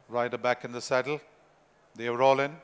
Rider back in the saddle. They roll in.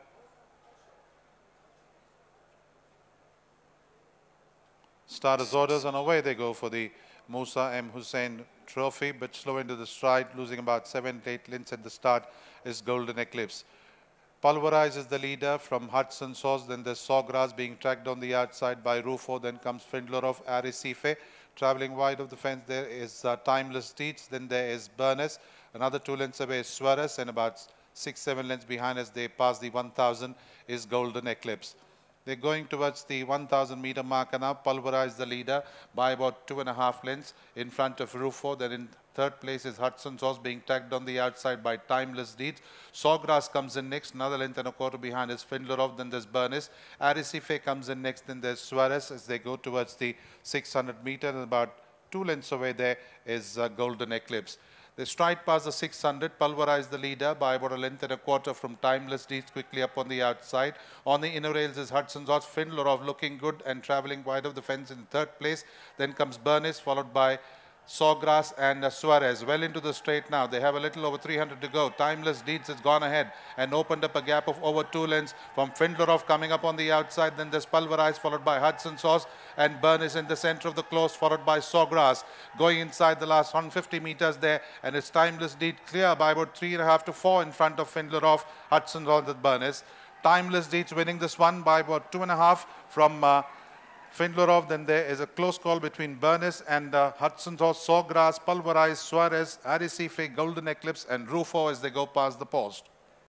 Starters orders, and away they go for the Musa M. Hussain Trophy. Bit slow into the stride, losing about 7-8 lengths at the start is Golden Eclipse. Pulverize is the leader from Hudson Source. Then there's Sawgrass being tracked on the outside by Rufo. Then comes Findler of Arrecife. Traveling wide of the fence there is Timeless Deeds. Then there is Burness. Another 2 lengths away is Suarez, and about 6-7 lengths behind as they pass the 1,000 is Golden Eclipse. They're going towards the 1,000 meter marker now. Pulverize the leader by about 2.5 lengths in front of Rufo. Then in third place is Hudson Source being tagged on the outside by Timeless Deeds. Sawgrass comes in next. Another length and a quarter behind is Findlerov. Then there's Burness. Arrecife comes in next. Then there's Suarez as they go towards the 600 meter. And about 2 lengths away there is Golden Eclipse. They stride past the 600, pulverize the leader by about 1.25 lengths from Timeless Deeds quickly up on the outside. On the inner rails is Hudson Source. Findlerov looking good and traveling wide of the fence in third place. Then comes Burness, followed by Sawgrass and Suarez. Well into the straight now. They have a little over 300 to go. Timeless Deeds has gone ahead and opened up a gap of over 2 lengths from Findlerov coming up on the outside. Then there's Pulverize, followed by Hudson Source, and Burness in the center of the close, followed by Sawgrass. Going inside the last 150 meters there, and it's Timeless Deed clear by about 3.5 to 4 in front of Findlerov, Hudson Source and Burness. Timeless Deeds winning this one by about 2.5 from Findlerov. Then there is a close call between Burness and Hudson Source, Sawgrass, Pulverize, Suarez, Arrecife, Golden Eclipse and Rufo as they go past the post.